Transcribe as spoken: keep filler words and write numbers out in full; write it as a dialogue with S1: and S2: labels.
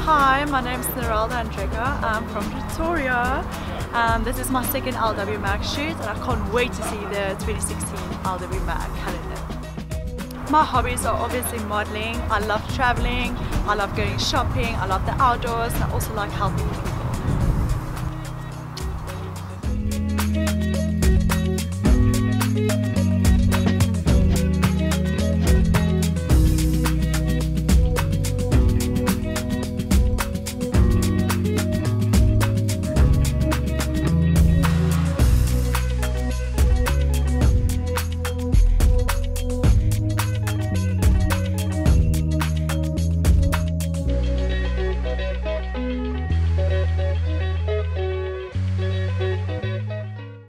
S1: Hi, my name is Nirelda Andreka. I'm from Pretoria. Um, this is my second L W Mag shoot and I can't wait to see the twenty sixteen L W Mag calendar. My hobbies are obviously modeling. I love traveling, I love going shopping, I love the outdoors, and I also like helping people.